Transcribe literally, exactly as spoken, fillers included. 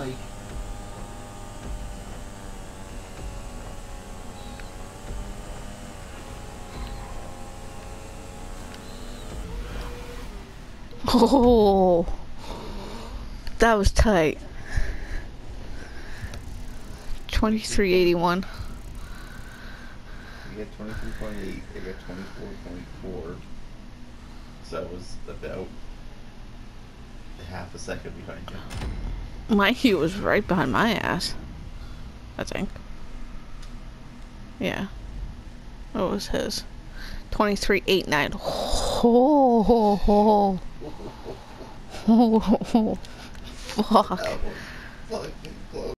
bike. Oh, that was tight. twenty-three eighty-one. We got twenty-three point eight. They got twenty-four point four. So it was about half a second behind you. My Hue was right behind my ass, I think. Yeah. What was his? twenty-three eighty-nine. Oh, oh, oh. Oh, oh, oh. Fuck. That was fucking close.